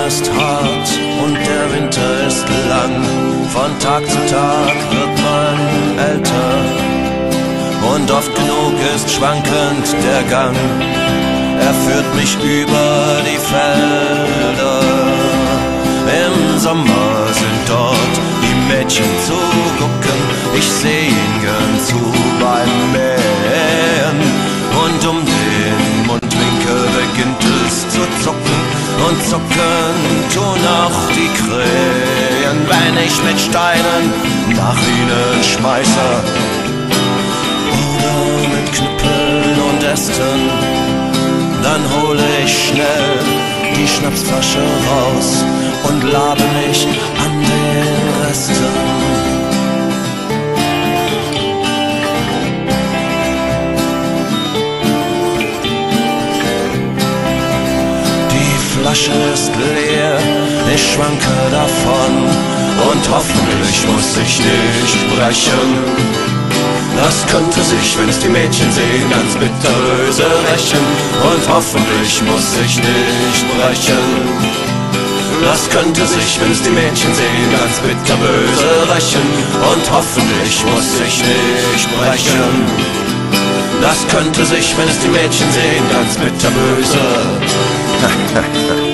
ist hart und der Winter ist lang. Von Tag zu Tag wird man älter und oft genug ist schwankend der Gang. Er führt mich über die Felder. Im Sommer sind dort die Mädchen zu gucken. Ich seh ihnen gern zu beim Mähen. Und um den Mundwinkel beginnt es zu zucken. Und zucken tun auch die Krähen, wenn ich mit Steinen nach ihnen schmeiße. Oder mit Knüppeln und Ästen. Dann hole ich schnell die Schnapsflasche raus und labe mich an den Resten. Die Flasche ist leer, ich schwanke davon und hoffentlich muss ich nicht brechen. Das könnte sich, wenn es die Mädchen sehen, ganz bitterböse rächen. Und hoffentlich muss ich nicht brechen. Das könnte sich, wenn es die Mädchen sehen, ganz bitterböse rächen. Und hoffentlich muss ich nicht brechen. Das könnte sich, wenn es die Mädchen sehen, ganz bitterböse